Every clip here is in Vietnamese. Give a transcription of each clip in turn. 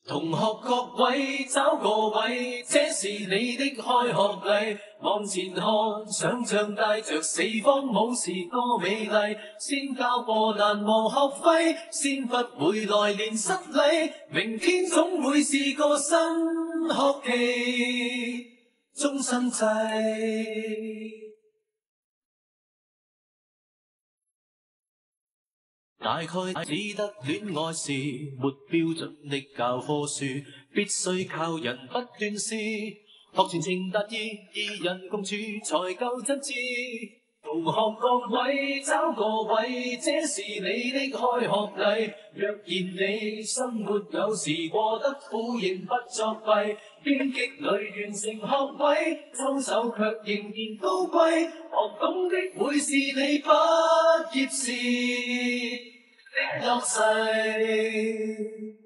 同學各位找個位，這是你的開學禮。往前看，想像帶着四方武士多美麗。先交過難忘學費，先不會來年失禮。明天總會是個新學期，終身制。大概只得戀愛是沒標準的教科書，必須靠人不斷試，學傳情達意，二人共處才夠真摯。同學各位找個位，這是你的開學禮。若然你生活有時過得苦，仍不作弊，荊棘裏完成學位，周手卻仍然高貴。學懂的會是你畢業時的優勢。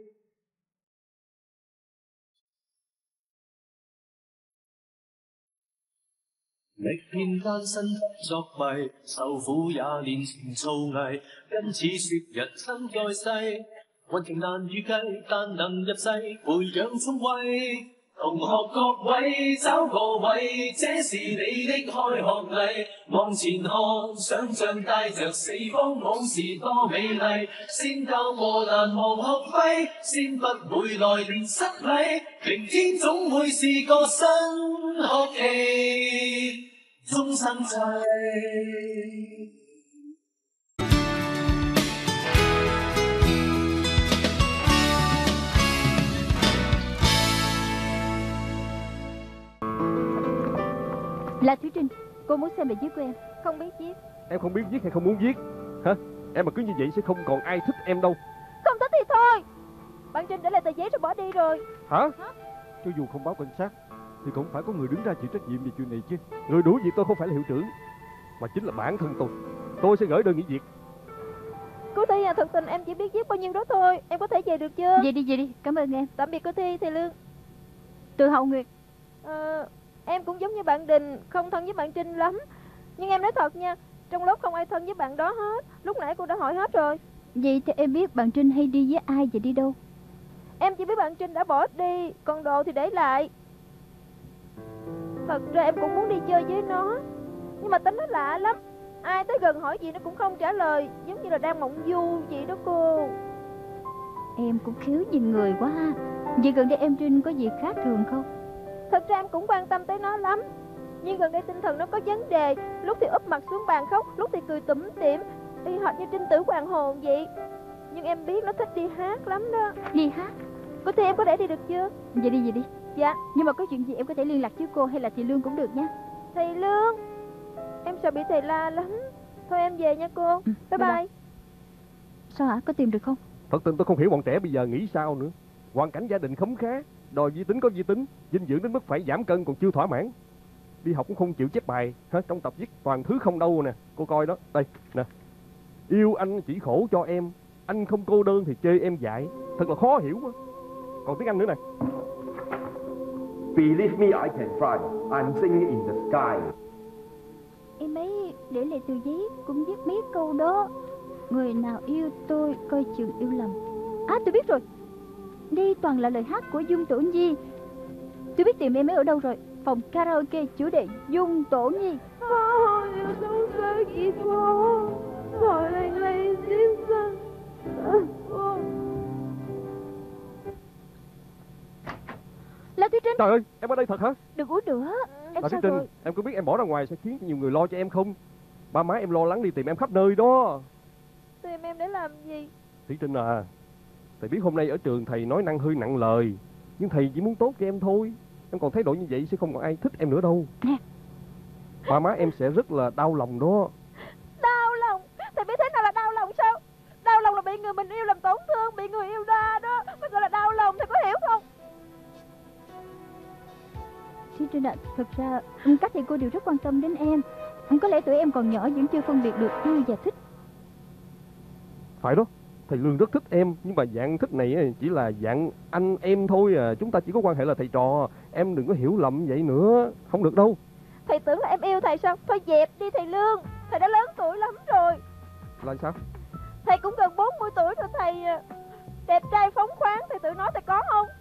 歷遍艱辛不作弊，受苦也練成造詣，因此說人生在世，運程難預計，但能入世培養聰慧。同學各位找個位，這是你的開學禮。往前看，想像帶着四方武士多美麗。先交過難忘學費，先不會來年失禮。明天總會是個新學期，終身制。 Là Thúy Trinh, cô muốn xem bài viết của em. Không biết viết. Em không biết viết hay không muốn viết hả? Em mà cứ như vậy sẽ không còn ai thích em đâu. Không thích thì thôi. Bạn Trinh để lại tờ giấy rồi bỏ đi rồi. Hả? Cho dù không báo cảnh sát thì cũng phải có người đứng ra chịu trách nhiệm về chuyện này chứ. Người đuổi việc tôi không phải là hiệu trưởng, mà chính là bản thân tôi. Tôi sẽ gửi đơn nghỉ việc. Cô Thi à, thật tình em chỉ biết viết bao nhiêu đó thôi. Em có thể về được chưa? Về đi, cảm ơn em. Tạm biệt cô Thi, thầy Lương. Từ Hậu Nguyệt. Em cũng giống như bạn Đình, không thân với bạn Trinh lắm. Nhưng em nói thật nha, trong lớp không ai thân với bạn đó hết. Lúc nãy cô đã hỏi hết rồi. Vậy thì em biết bạn Trinh hay đi với ai và đi đâu? Em chỉ biết bạn Trinh đã bỏ đi, còn đồ thì để lại. Thật ra em cũng muốn đi chơi với nó, nhưng mà tính nó lạ lắm. Ai tới gần hỏi gì nó cũng không trả lời, giống như là đang mộng du vậy đó cô. Em cũng khiếu nhìn người quá ha. Vậy gần đây em Trinh có gì khác thường không? Thật ra em cũng quan tâm tới nó lắm, nhưng gần đây tinh thần nó có vấn đề. Lúc thì úp mặt xuống bàn khóc, lúc thì cười tủm tỉm, y hệt như Trinh Tử Hoàng Hồn vậy. Nhưng em biết nó thích đi hát lắm đó. Đi hát? Cô Thi em có để đi được chưa? Vậy đi. Dạ. Nhưng mà có chuyện gì em có thể liên lạc với cô hay là thầy Lương cũng được nha. Thầy Lương? Em sợ bị thầy la lắm. Thôi em về nha cô. Bye bye. Sao hả? Có tìm được không? Thật tình tôi không hiểu bọn trẻ bây giờ nghĩ sao nữa. Hoàn cảnh gia đình khấm khá, đòi vi tính có vi tính, dinh dưỡng đến mức phải giảm cân còn chưa thỏa mãn. Đi học cũng không chịu chép bài, trong tập viết toàn thứ không đâu nè. Cô coi đó, đây nè. Yêu anh chỉ khổ cho em, anh không cô đơn thì chê em dại. Thật là khó hiểu quá. Còn tiếng Anh nữa nè. Believe me, I can fly. I'm singing in the sky. Em ấy để lại tờ giấy cũng viết mấy câu đó. Người nào yêu tôi coi chừng yêu lầm. À tôi biết rồi. Đây toàn là lời hát của Dung Tổ Nhi. Tôi biết tìm em ấy ở đâu rồi. Phòng karaoke chủ đề Dung Tổ Nhi. Yêu sống sao vậy cô? Gọi lại lấy xin sao? Là Thúy Trinh. Trời ơi, em ở đây thật hả? Đừng uống nữa. Em Là sao Thúy Trinh, rồi? em có biết em bỏ ra ngoài sẽ khiến nhiều người lo cho em không? Ba má em lo lắng đi tìm em khắp nơi đó. Tìm em để làm gì? Thúy Trinh à, thầy biết hôm nay ở trường thầy nói năng hơi nặng lời, nhưng thầy chỉ muốn tốt cho em thôi. Em còn thái độ như vậy sẽ không còn ai thích em nữa đâu. Nè, ba má em sẽ rất là đau lòng đó. Đau lòng? Thầy biết thế nào là đau lòng sao? Đau lòng là bị người mình yêu làm tổn thương, bị người yêu đa đó mới gọi là đau lòng, thầy có hiểu không? Thúy Trinh ạ, thật ra các thầy cô đều rất quan tâm đến em. Có lẽ tuổi em còn nhỏ vẫn chưa phân biệt được yêu và thích. Phải đó, thầy Lương rất thích em, nhưng mà dạng thích này chỉ là dạng anh em thôi à. Chúng ta chỉ có quan hệ là thầy trò. Em đừng có hiểu lầm vậy nữa, không được đâu. Thầy tưởng là em yêu thầy sao? Thôi dẹp đi thầy Lương, thầy đã lớn tuổi lắm rồi. Là sao? Thầy cũng gần 40 tuổi rồi thầy. Đẹp trai phóng khoáng, thầy tự nói thầy có không?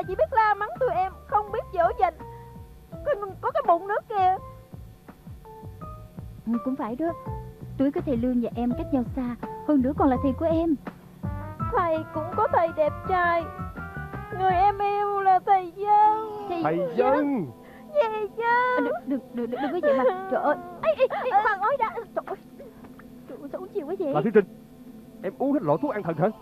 chỉ biết la mắng tụi em, không biết dỗ dành. Có cái bụng nữa kìa. Cũng phải đó. Tuổi của thầy Lương và em cách nhau xa, hơn nữa còn là thầy của em. Thầy cũng có thầy đẹp trai. Người em yêu là thầy Dân. Thầy Dân. Gì chứ? Đừng có vậy mà. Trời ơi. Khoan ơi đã. Trời ơi. Sao uống nhiều quá vậy? Bà Thúy Trinh, em uống hết lọ thuốc an thần hả?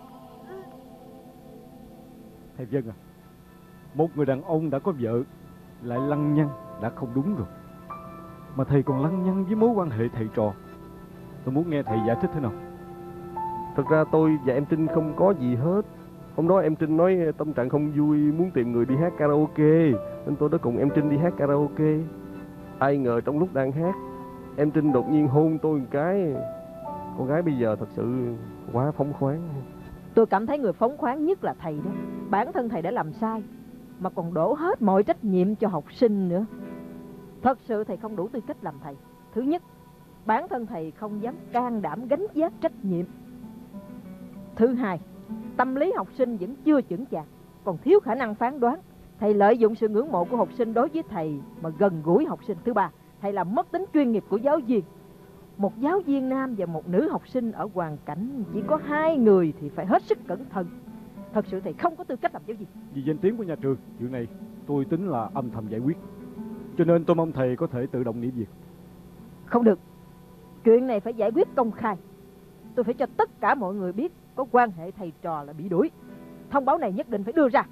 Thầy Dân à, một người đàn ông đã có vợ lại lăng nhăng đã không đúng rồi, mà thầy còn lăng nhăng với mối quan hệ thầy trò. Tôi muốn nghe thầy giải thích thế nào. Thật ra tôi và em Trinh không có gì hết. Hôm đó em Trinh nói tâm trạng không vui, muốn tìm người đi hát karaoke, nên tôi đã cùng em Trinh đi hát karaoke. Ai ngờ trong lúc đang hát, em Trinh đột nhiên hôn tôi một cái. Con gái bây giờ thật sự quá phóng khoáng. Tôi cảm thấy người phóng khoáng nhất là thầy đó. Bản thân thầy đã làm sai mà còn đổ hết mọi trách nhiệm cho học sinh nữa. Thật sự thầy không đủ tư cách làm thầy. Thứ nhất, bản thân thầy không dám can đảm gánh vác trách nhiệm. Thứ hai, tâm lý học sinh vẫn chưa chững chạc, còn thiếu khả năng phán đoán. Thầy lợi dụng sự ngưỡng mộ của học sinh đối với thầy mà gần gũi học sinh. Thứ ba, thầy làm mất tính chuyên nghiệp của giáo viên. Một giáo viên nam và một nữ học sinh ở hoàn cảnh chỉ có 2 người thì phải hết sức cẩn thận. Thật sự thầy không có tư cách làm giáo viên. Vì danh tiếng của nhà trường, chuyện này tôi tính là âm thầm giải quyết, cho nên tôi mong thầy có thể tự động nghỉ việc. Không được, chuyện này phải giải quyết công khai. Tôi phải cho tất cả mọi người biết có quan hệ thầy trò là bị đuổi. Thông báo này nhất định phải đưa ra.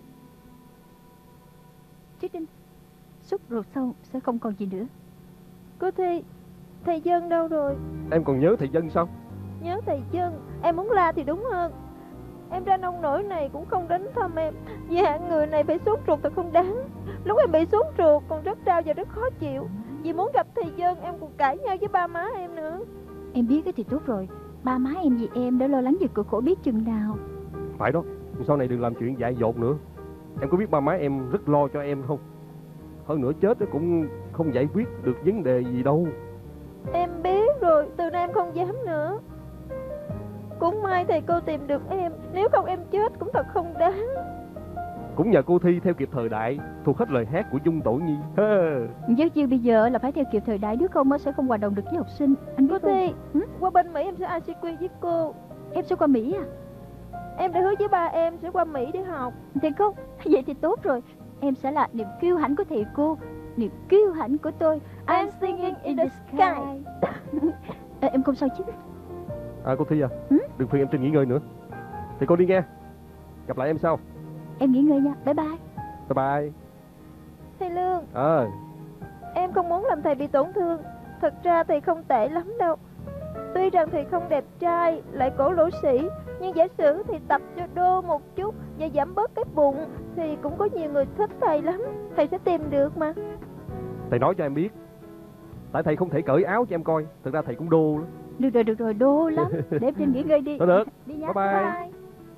Chứ Trinh, sốt ruột xong sẽ không còn gì nữa. Cô Thi, thầy Dân đâu rồi? Em còn nhớ thầy Dân sao? Nhớ thầy Dân, em muốn la thì đúng hơn. Em ra nông nổi này cũng không đến thăm em, vì hạng người này phải sốt ruột thật không đáng. Lúc em bị sốt ruột còn rất đau và rất khó chịu. Vì muốn gặp thầy Dân em còn cãi nhau với ba má em nữa. Em biết thì tốt rồi. Ba má em vì em đã lo lắng về cực khổ biết chừng nào. Phải đó, sau này đừng làm chuyện dại dột nữa. Em có biết ba má em rất lo cho em không? Hơn nữa chết cũng không giải quyết được vấn đề gì đâu. Em biết rồi, từ nay em không dám nữa. Cũng may thầy cô tìm được em, nếu không em chết cũng thật không đáng. Cũng nhờ cô Thi theo kịp thời đại, thuộc hết lời hát của Dung Tổ Nhi. Giáo viên bây giờ là phải theo kịp thời đại, nếu không sẽ không hòa đồng được với học sinh. Anh biết Cô Thi, không? qua bên Mỹ em sẽ ICQ với cô. Em sẽ qua Mỹ à? Em đã hứa với ba em sẽ qua Mỹ để học. Thiệt không? Vậy thì tốt rồi. Em sẽ là niềm kiêu hãnh của thầy cô, niềm kiêu hãnh của tôi. I'm singing in the sky. Em không sao chứ? Cô Thi à, đừng phiền em Trinh nghỉ ngơi nữa. Thì cô đi nghe. Gặp lại em sau. Em nghỉ ngơi nha, bye bye. Bye bye. Thầy Lương, em không muốn làm thầy bị tổn thương. Thật ra thầy không tệ lắm đâu. Tuy rằng thầy không đẹp trai, lại cổ lỗ sĩ, nhưng giả sử thì tập cho đô một chút và giảm bớt cái bụng thì cũng có nhiều người thích thầy lắm. Thầy sẽ tìm được mà. Thầy nói cho em biết, tại thầy không thể cởi áo cho em coi. Thực ra thầy cũng đô lắm. Được rồi, đô lắm. Để em Trinh nghỉ ngơi đi. Thôi được. Đi nha. Bye bye.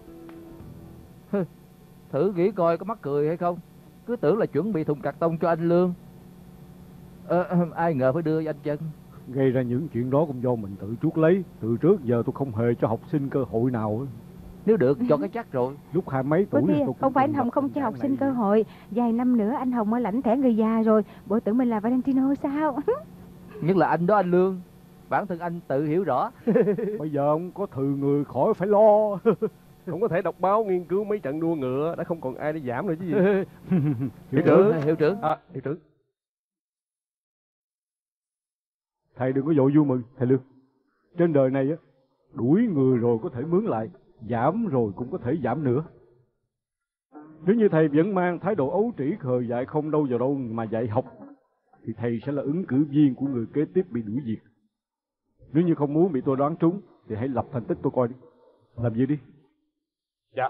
Thử nghĩ coi có mắc cười hay không. Cứ tưởng là chuẩn bị thùng cạc tông cho anh Lương. Ai ngờ phải đưa anh Chân. Gây ra những chuyện đó cũng do mình tự chuốc lấy. Từ trước giờ tôi không hề cho học sinh cơ hội nào. Nếu được cho cái chắc rồi. Lúc 20 mấy tuổi tôi cũng không phải anh Hồng không cho học sinh cơ hội. Vài năm nữa anh Hồng mới lãnh thẻ người già rồi. Bộ tưởng mình là Valentino sao? Nhất là anh đó anh Lương. Bản thân anh tự hiểu rõ. Bây giờ ông có thừa người khỏi phải lo. Không có thể đọc báo nghiên cứu mấy trận đua ngựa, đã không còn ai để giảm nữa chứ gì. Hiệu trưởng. Hiệu trưởng. Hiệu trưởng. Thầy đừng có vội vui mừng, thầy Lương. Trên đời này á, đuổi người rồi có thể mướn lại, giảm rồi cũng có thể giảm nữa. Nếu như thầy vẫn mang thái độ ấu trĩ khờ dại không đâu vào đâu mà dạy học, thì thầy sẽ là ứng cử viên của người kế tiếp bị đuổi việc. Nếu như không muốn bị tôi đoán trúng, thì hãy lập thành tích tôi coi đi. Làm gì đi. Dạ.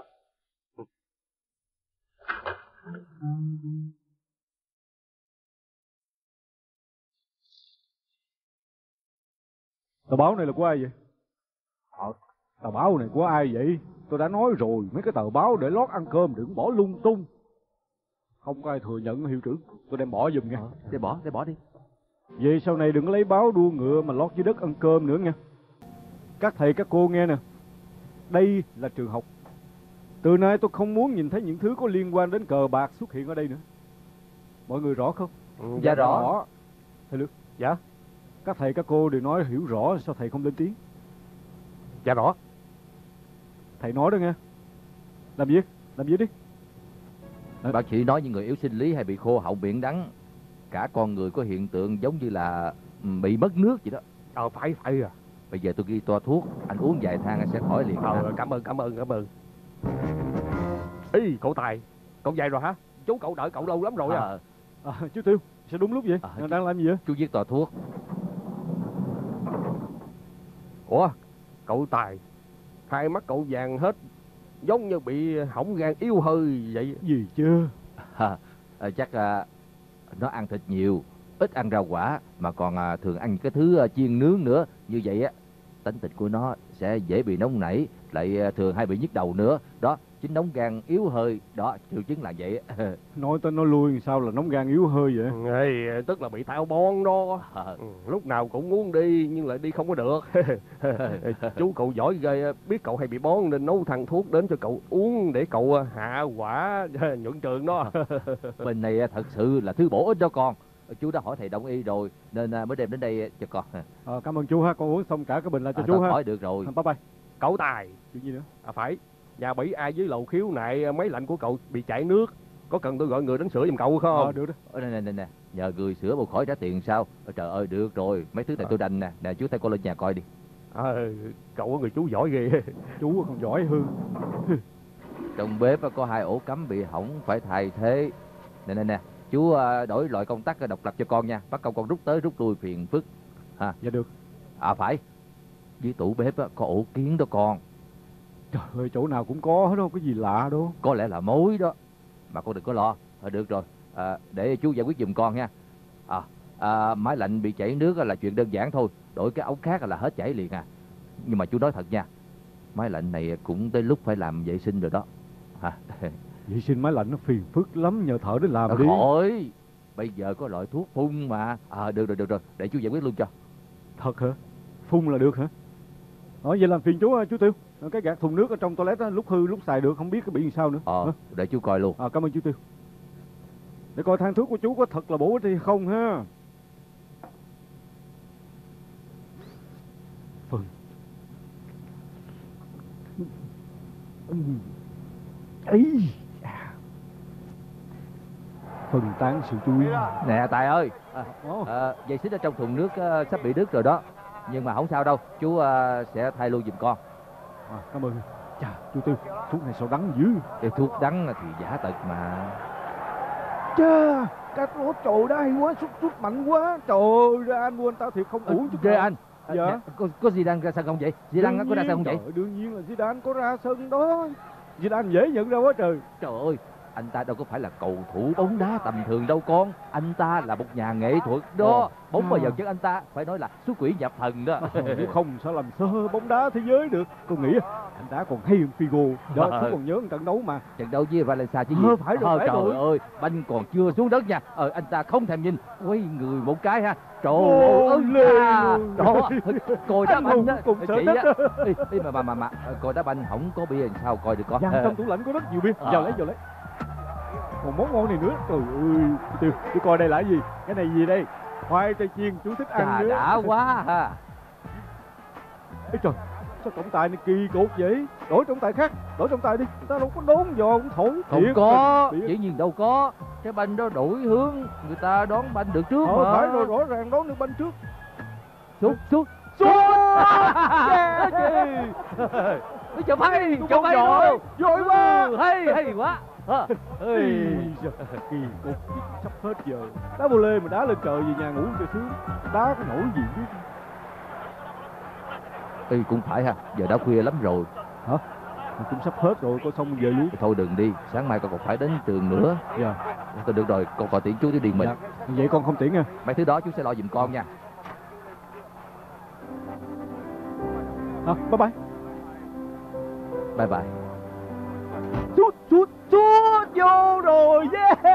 Tờ báo này là của ai vậy? Tờ báo này của ai vậy? Tôi đã nói rồi, mấy cái tờ báo để lót ăn cơm đừng bỏ lung tung. Không có ai thừa nhận hiệu trưởng, tôi đem bỏ giùm nha. Để bỏ đi. Về sau này đừng có lấy báo đua ngựa mà lót dưới đất ăn cơm nữa nha. Các thầy các cô nghe nè, đây là trường học. Từ nay tôi không muốn nhìn thấy những thứ có liên quan đến cờ bạc xuất hiện ở đây nữa. Mọi người rõ không? Dạ rõ. Thầy Lương. Dạ. Các thầy các cô đều nói hiểu rõ, sao thầy không lên tiếng? Dạ rõ. Thầy nói đó nghe. Làm gì đi. Bác sĩ nói những người yếu sinh lý hay bị khô họng miệng đắng, cả con người có hiện tượng giống như là bị mất nước vậy đó. Phải à. Bây giờ tôi ghi toa thuốc, anh uống vài thang sẽ khỏi liền. Cảm ơn. Ý, cậu Tài, cậu về rồi hả? Chú cậu đợi cậu lâu lắm rồi à. Chú Tiêu, sao đúng lúc vậy? Đang làm gì vậy? Chú viết toa thuốc. Ủa, cậu Tài, hai mắt cậu vàng hết, giống như bị hỏng gan yếu hơi vậy. Gì chưa? Chắc nó ăn thịt nhiều, ít ăn rau quả, mà còn thường ăn cái thứ chiên nướng nữa. Như vậy á, tính tình của nó sẽ dễ bị nóng nảy, lại thường hay bị nhức đầu nữa. Đó, chính nóng gan yếu hơi, đó, triệu chứng là vậy. Nói tới nói lui sao là nóng gan yếu hơi vậy? Tức là bị táo bón đó. Lúc nào cũng muốn đi nhưng lại đi không có được. Chú cậu giỏi ghê, biết cậu hay bị bón nên nấu thằng thuốc đến cho cậu uống để cậu hạ quả nhuận trường đó. Bên này thật sự là thứ bổ ích đó con. Chú đã hỏi thầy đồng ý rồi nên mới đem đến đây cho con. Cảm ơn chú ha, con uống xong cả cái bình lại cho chú ha. Hỏi được rồi. Bye bye. Cậu Tài. Chuyện gì nữa? Phải. Nhà bỉ ai với lầu khiếu nại máy lạnh của cậu bị chảy nước, có cần tôi gọi người đến sửa giùm cậu không? Được đó. Nè, nhờ người sửa một khỏi trả tiền sao? Trời ơi, được rồi, mấy thứ này tôi đành nè. Nè, chú theo con lên nhà coi đi. Cậu có người chú giỏi ghê. Chú còn giỏi hơn. Trong bếp có 2 ổ cắm bị hỏng phải thay thế. Nè, chú đổi loại công tắc độc lập cho con nha. Bắt con rút tới rút lui phiền phức. Dạ được. Phải. Dưới tủ bếp có ổ kiến đó con. Trời ơi, chỗ nào cũng có hết đâu, có gì lạ đâu. Có lẽ là mối đó. Mà con đừng có lo. Được rồi, để chú giải quyết giùm con nha. Máy lạnh bị chảy nước là chuyện đơn giản thôi. Đổi cái ống khác là hết chảy liền à. Nhưng mà chú nói thật nha, máy lạnh này cũng tới lúc phải làm vệ sinh rồi đó. Vệ sinh máy lạnh nó phiền phức lắm, nhờ thợ đến làm đi. Khỏi, bây giờ có loại thuốc phun mà. Được rồi, để chú giải quyết luôn cho. Thật hả? Phun là được hả? Vậy làm phiền chú chú Tiêu. Cái gạt thùng nước ở trong toilet đó, lúc hư lúc xài được, không biết cái bị làm sao nữa. Để chú coi luôn. Cảm ơn chú Tiêu. Để coi thang thuốc của chú có thật là bổ ích hay không ha. Phần phân tán sự chú ý. Nè Tài ơi, dây xích ở trong thùng nước sắp bị đứt rồi đó. Nhưng mà không sao đâu, chú sẽ thay luôn giùm con. Cảm ơn. Chà, chú Tư, thuốc này sao đắng dữ. Cái thuốc đắng thì giả tật mà. Chà, cái thuốc trời đó hay quá, sút mạnh quá. Trời ơi, ra anh quên tao thiệt không uống chút nào. Anh, dạ. Có Zidane ra sân không vậy? Zidane có ra sân không vậy? Đương nhiên là Zidane có ra sân đó. Zidane dễ nhận ra quá trời. Trời ơi, anh ta đâu có phải là cầu thủ bóng đá tầm thường đâu con. Anh ta là một nhà nghệ thuật đó. Bóng vào chân anh ta phải nói là xuất quỷ nhập thần đó. Nếu không sao làm sơ bóng đá thế giới được. Con nghĩ anh đá còn hay hơn Figo. Đó, tôi còn nhớ một trận đấu mà. Trận đấu với Valencia chứ gì? Phải rồi, phải trời rồi. Ơi, banh còn chưa xuống đất nha. Anh ta không thèm nhìn, quay người một cái ha. Trời ơi, đó, coi đá banh đó. Chị á, mà coi đá banh không có bia làm sao coi được con. Dạ, trong tủ lạnh có rất nhiều bia. Vào lấy. Còn món ngon này nữa. Trời ơi, tôi coi đây là gì? Cái này gì đây? Khoai tây chiên, chú thích ăn nữa. Đã quá ha. Ê trời, sao trọng tài này kỳ cục vậy? Đổi trọng tài khác, đổi trọng tài đi. Ta đâu có đón giò cũng thổi. Không có, dĩ nhiên đâu có. Cái banh đó đổi hướng, người ta đón banh được trước mà. Phải rồi, rõ ràng đón được banh trước. Sút. Chào bay rồi. Giỏi quá. Hay quá. Kỳ cục, sắp hết giờ. Đá vô lê mà đá lên trời về nhà ngủ cho sướng. Đá có nổi gì chứ. Cũng phải ha, giờ đã khuya lắm rồi. Hả? Cũng sắp hết rồi, con xong về luôn. Thôi đừng đi, sáng mai con còn phải đến trường nữa. Dạ. Thôi được rồi, con còn tiễn chú đi điền mình. Vậy con không tiễn nha. Mấy thứ đó chú sẽ lo giùm con nha. Bye bye. Bye bye. Sút vô rồi, yeah.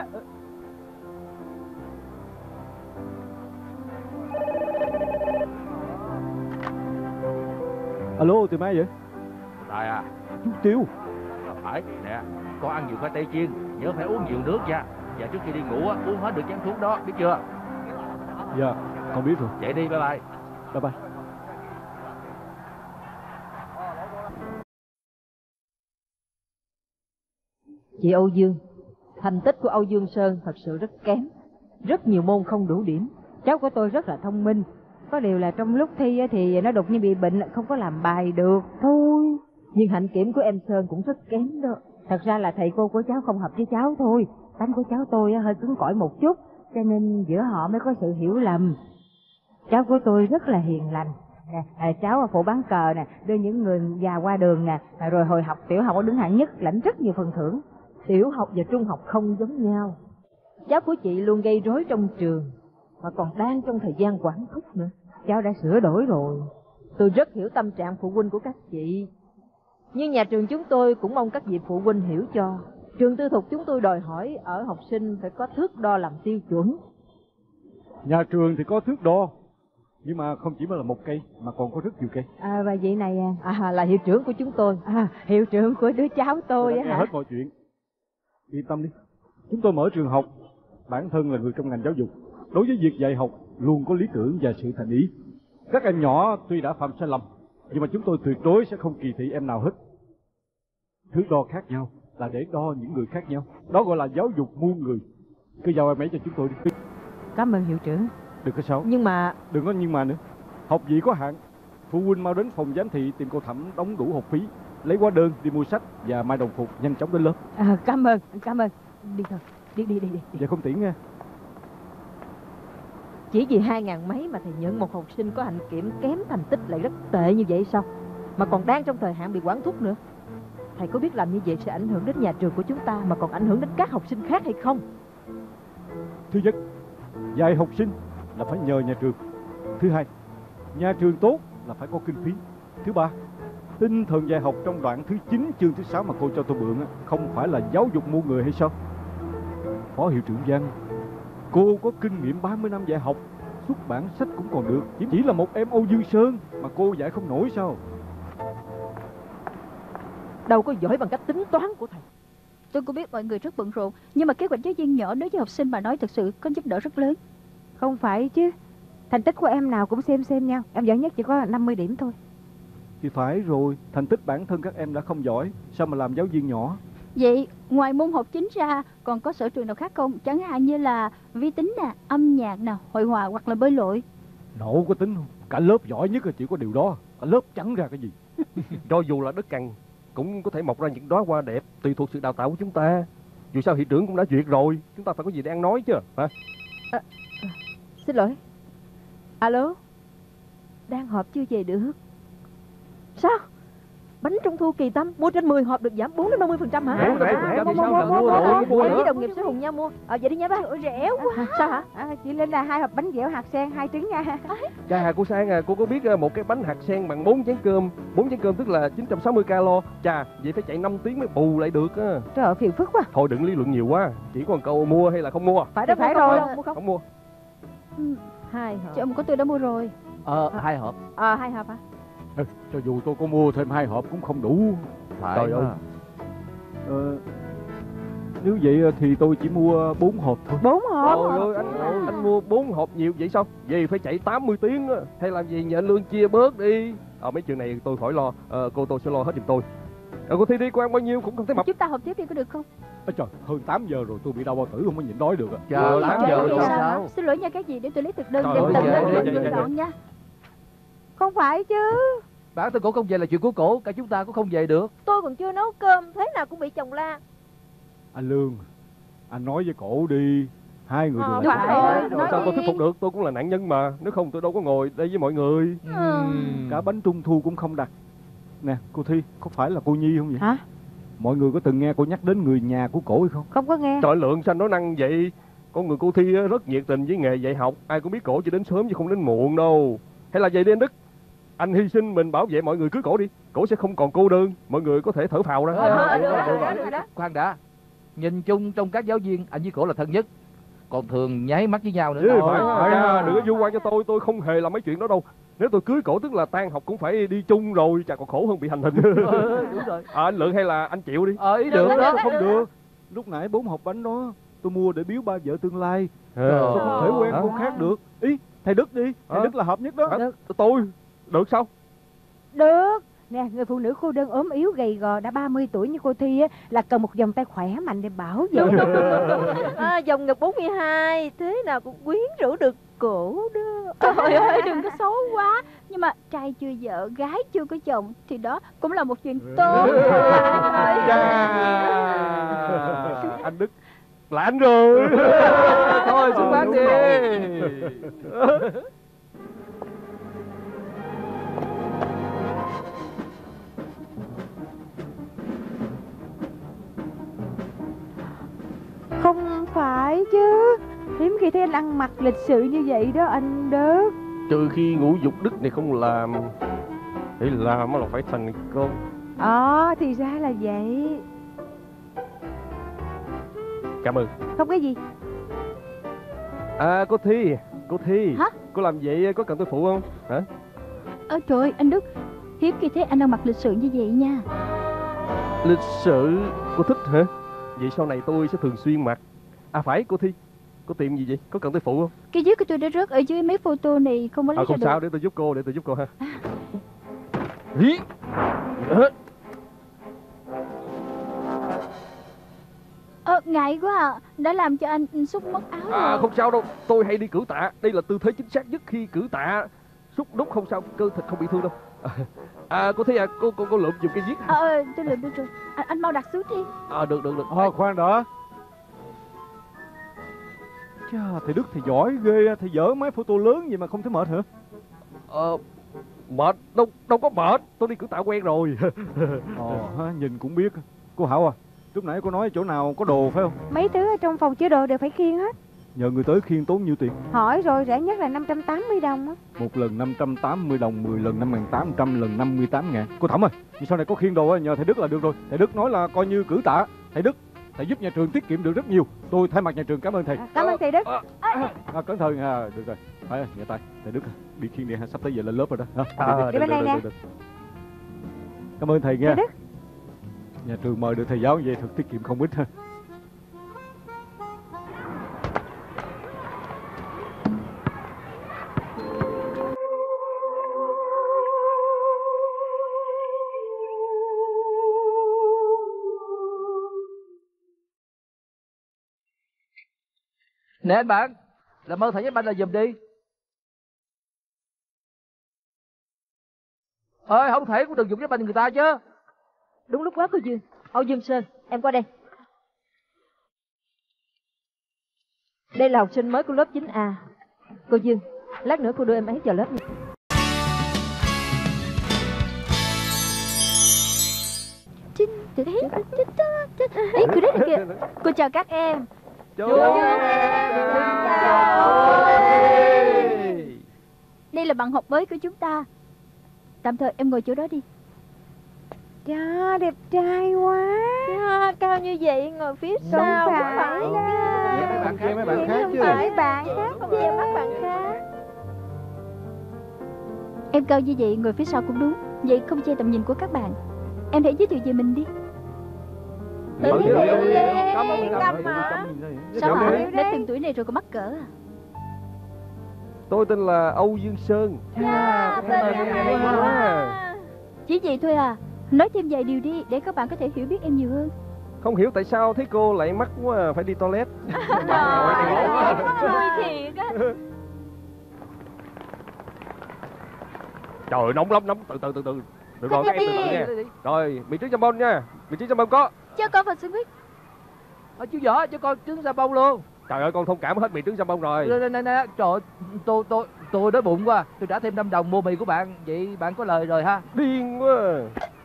Alo, từ mai vậy? Tài à? Chú Tiêu. Phải nè, con ăn nhiều khoai tây chiên, nhớ phải uống nhiều nước nha. Và trước khi đi ngủ á, uống hết được chén thuốc đó, biết chưa? Dạ, con biết rồi. Vậy đi, bye bye. Bye bye. Chị Âu Dương, thành tích của Âu Dương Sơn thật sự rất kém. Rất nhiều môn không đủ điểm. Cháu của tôi rất là thông minh. Có điều là trong lúc thi thì nó đột nhiên bị bệnh, không có làm bài được thôi. Nhưng hạnh kiểm của em Sơn cũng rất kém đó. Thật ra là thầy cô của cháu không hợp với cháu thôi. Tánh của cháu tôi hơi cứng cỏi một chút, cho nên giữa họ mới có sự hiểu lầm. Cháu của tôi rất là hiền lành. Cháu phụ bán cờ nè, đưa những người già qua đường nè, rồi hồi học tiểu học đứng hạng nhất, lãnh rất nhiều phần thưởng. Tiểu học và trung học không giống nhau. Cháu của chị luôn gây rối trong trường, mà còn đang trong thời gian quản thúc nữa. Cháu đã sửa đổi rồi. Tôi rất hiểu tâm trạng phụ huynh của các chị. Nhưng nhà trường chúng tôi cũng mong các vị phụ huynh hiểu cho. Trường tư thục chúng tôi đòi hỏi ở học sinh phải có thước đo làm tiêu chuẩn. Nhà trường thì có thước đo, nhưng mà không chỉ là một cây, mà còn có rất nhiều cây. Và vị này là hiệu trưởng của chúng tôi. Hiệu trưởng của đứa cháu tôi á hả? Hết mọi chuyện. Yên tâm đi. Chúng tôi mở trường học, bản thân là người trong ngành giáo dục. Đối với việc dạy học, luôn có lý tưởng và sự thành ý. Các em nhỏ tuy đã phạm sai lầm, nhưng mà chúng tôi tuyệt đối sẽ không kỳ thị em nào hết. Thước đo khác nhau là để đo những người khác nhau. Đó gọi là giáo dục muôn người. Cứ giao em ấy cho chúng tôi đi. Cảm ơn hiệu trưởng. Đừng có sao. Nhưng mà... Đừng có nhưng mà nữa. Học gì có hạn. Phụ huynh mau đến phòng giám thị tìm cô Thẩm đóng đủ học phí, lấy hóa đơn đi mua sách và mai đồng phục, nhanh chóng đến lớp. Cảm ơn. Đi thôi. Đi. Dạ không tiễn nha. Chỉ vì 2.000 mấy mà thầy nhận một học sinh có hạnh kiểm kém, thành tích lại rất tệ như vậy sao? Mà còn đang trong thời hạn bị quản thúc nữa. Thầy có biết làm như vậy sẽ ảnh hưởng đến nhà trường của chúng ta, mà còn ảnh hưởng đến các học sinh khác hay không? Thứ nhất, dạy học sinh là phải nhờ nhà trường. Thứ hai, nhà trường tốt là phải có kinh phí. Thứ ba, tinh thần dạy học trong đoạn thứ 9 chương thứ 6 mà cô cho tôi mượn không phải là giáo dục muôn người hay sao? Phó hiệu trưởng Văn, cô có kinh nghiệm 30 năm dạy học, xuất bản sách cũng còn được. Chỉ là một em Âu Dương Sơn mà cô dạy không nổi sao? Đâu có giỏi bằng cách tính toán của thầy. Tôi cũng biết mọi người rất bận rộn, nhưng mà kế hoạch giáo viên nhỏ đối với học sinh mà nói thật sự có giúp đỡ rất lớn. Không phải chứ. Thành tích của em nào cũng xem nhau. Em giỏi nhất chỉ có 50 điểm thôi. Thì phải rồi, thành tích bản thân các em đã không giỏi, sao mà làm giáo viên nhỏ? Vậy ngoài môn học chính ra còn có sở trường nào khác không? Chẳng hạn như là vi tính nè, âm nhạc nè, hội họa hoặc là bơi lội. Nổ có tính không? Cả lớp giỏi nhất là chỉ có điều đó. Cả lớp chẳng ra cái gì. Cho dù là đất cằn cũng có thể mọc ra những đóa hoa đẹp, tùy thuộc sự đào tạo của chúng ta. Dù sao hiệu trưởng cũng đã duyệt rồi, chúng ta phải có gì để ăn nói chứ hả? Xin lỗi. Alo. Đang họp chưa về được. Sao? Bánh trung thu Kỳ Tâm mua trên 10 hộp được giảm 4-50% hả? Mua với đồng nghiệp sẽ cùng nhau mua. Vậy đi nha bác. Rẻ quá. Sao hả? Chị Linh là 2 hộp bánh dẻo hạt sen 2 trứng nha. Chà cô Sang cô có biết một cái bánh hạt sen bằng 4 chén cơm tức là 960 calo. Chà, vậy phải chạy 5 tiếng mới bù lại được á. Trời ơi phiền phức quá. Thôi đừng lý luận nhiều quá, chỉ có một câu mua hay là không mua. Phải rồi. Không mua. 2 hộp. Chồng của tôi đã mua rồi. 2 hộp. 2 hộp hả? Cho dù tôi có mua thêm 2 hộp cũng không đủ. Phải. Trời ơi. Nếu vậy thì tôi chỉ mua 4 hộp thôi. 4 hộp? Trời ơi, anh mua 4 hộp nhiều vậy sao? Vậy phải chạy 80 tiếng á. Hay làm gì nhờ anh Lương chia bớt đi. Mấy chuyện này tôi khỏi lo. Cô tôi sẽ lo hết giùm tôi. Cô Thi đi, cô ăn bao nhiêu cũng không thấy mập. Chúng ta họp tiếp đi có được không? Trời, hơn 8 giờ rồi, tôi bị đau bao tử không có nhịn đói được. Chờ 8 giờ rồi sao? Xin lỗi nha cái gì, để tôi lấy thực đơn đem tận lên lựa chọn nha. Không phải chứ. Bản thân cổ không về là chuyện của cổ, cả chúng ta cũng không về được. Tôi còn chưa nấu cơm, thế nào cũng bị chồng la. Anh Lương, anh nói với cổ đi. Hai người đều là sao tôi thuyết phục được, tôi cũng là nạn nhân mà. Nếu không tôi đâu có ngồi đây với mọi người. Cả bánh trung thu cũng không đặt. Nè cô Thi, có phải là cô Nhi không vậy? Hả? Mọi người có từng nghe cô nhắc đến người nhà của cổ hay không? Không có nghe. Trời, Lượng sao nói năng vậy? Con người cô Thi rất nhiệt tình với nghề dạy học. Ai cũng biết cổ chỉ đến sớm chứ không đến muộn đâu. Hay là vậy đi anh Đức, anh hy sinh mình bảo vệ mọi người cưới cổ đi. Cổ sẽ không còn cô đơn, mọi người có thể thở phào ra. Khoan đã. Nhìn chung trong các giáo viên, anh với cổ là thân nhất. Còn thường nháy mắt với nhau nữa. Phải, đừng có vu oan cho tôi không hề làm mấy chuyện đó đâu. Nếu tôi cưới cổ tức là tan học cũng phải đi chung rồi, chả còn khổ hơn bị hành hình. Đúng rồi. Anh Lượng hay là anh chịu đi. Ý được đó. Không được. Lúc nãy 4 hộp bánh đó tôi mua để biếu ba vợ tương lai. Sao Sao không thể quen cô khác được. Ý, thầy Đức đi. Thầy Đức là hợp nhất đó. Tôi được sao? Được. Nè, người phụ nữ cô đơn ốm yếu gầy gò đã 30 tuổi như cô Thi á, là cần một vòng tay khỏe mạnh để bảo vệ. Dòng ngực 42 thế nào cũng quyến rũ được cổ đó. Trời ơi, đừng có xấu quá. Nhưng mà trai chưa vợ, gái chưa có chồng thì đó cũng là một chuyện tốt. Anh Đức là anh rồi. Thôi xuất phát đi. Không phải chứ. Hiếm khi thấy anh ăn mặc lịch sự như vậy đó anh Đức. Trừ khi ngũ dục đức này không làm, để làm là phải thành công. Thì ra là vậy. Cảm ơn. Không cái gì. Cô Thi. Hả? Cô làm vậy có cần tôi phụ không? Hả? Trời ơi, anh Đức, hiếm khi thấy anh ăn mặc lịch sự như vậy nha. Lịch sự, cô thích hả? Vậy sau này tôi sẽ thường xuyên mặc. Phải, cô Thi, cô tìm gì vậy? Có cần tôi phụ không? Cái dưới của tôi đã rớt ở dưới mấy photo này, không có lấy ra Không được. sao, để tôi giúp cô ha. Ngại quá à, đã làm cho anh xúc mất áo rồi. Không sao đâu, tôi hay đi cử tạ. Đây là tư thế chính xác nhất khi cử tạ. Xúc đúc không sao, cơ thịt không bị thương đâu. Cô Thi cô lượm giùm cái viết. Tôi lượm được rồi. Anh mau đặt xuống đi. Được. Khoan đã. Chà, thầy Đức thầy giỏi ghê. Thầy dở máy photo lớn vậy mà không thấy mệt hả? Mệt, đâu có mệt. Tôi đi cử tạ quen rồi. Nhìn cũng biết. Cô Hảo lúc nãy cô nói chỗ nào có đồ phải không? Mấy thứ ở trong phòng chứa đồ đều phải khiêng hết. Nhờ người tới khiêng tốn nhiêu tiền? Hỏi rồi, rẻ nhất là 580 đồng á. Một lần 580 đồng, 10 lần 5.800, lần 58.000. Cô Thẩm ơi, sau này có khiêng đồ nhờ thầy Đức là được rồi. Thầy Đức nói là coi như cử tạ. Thầy Đức, thầy giúp nhà trường tiết kiệm được rất nhiều. Tôi thay mặt nhà trường cảm ơn thầy. Cảm ơn thầy Đức. Cẩn thận được rồi. Phải nhẹ tay. Thầy Đức đi khiêng đi ha, sắp tới giờ lên lớp rồi đó. Đi bên này nè. Cảm ơn thầy nha. Thầy Đức. Nhà trường mời được thầy giáo vậy thật tiết kiệm không ít ha. Nè anh bạn, làm ơn thầy giúp anh là giùm đi. Không thể cũng đừng dùng giúp anh người ta chứ. Đúng lúc quá cô Dương. Âu Dương Sơn, em qua đây. Đây là học sinh mới của lớp 9A. Cô Dương, lát nữa cô đưa em ấy vào lớp nha. Ý, cô đấy kìa. Cô chào các em. Đây là bạn học mới của chúng ta. Tạm thời em ngồi chỗ đó đi. Chà, đẹp trai quá. Cao như vậy ngồi phía sau. Không phải mấy bạn khác không chứ. phải bạn khác. Không phải em bắt bạn khác. Em cao như vậy ngồi phía sau cũng đúng. Vậy không che tầm nhìn của các bạn. Em hãy giới thiệu về mình đi. Tự giới thiệu đi. Cầm mà. Sao hả? Đến từng tuổi này rồi còn mắc cỡ à? Tôi tên là Âu Dương Sơn. Chỉ vậy thôi à? Nói thêm vài điều đi để các bạn có thể hiểu biết em nhiều hơn. Không hiểu tại sao thấy cô lại mắc quá phải đi toilet. Vui thiệt á. Trời ơi, nóng lắm, từ từ. Được rồi, các em từ từ nha. Rồi, mì trứng jambon nha. Mì trứng jambon có. Cho con vào sandwich. Chú võ cho con trứng jambon luôn. Trời ơi, con thông cảm hết mì trứng jambon rồi. Nè, trời ơi, tôi đói bụng quá. Tôi trả thêm 5 đồng mua mì của bạn. Vậy bạn có lời rồi ha. Điên quá.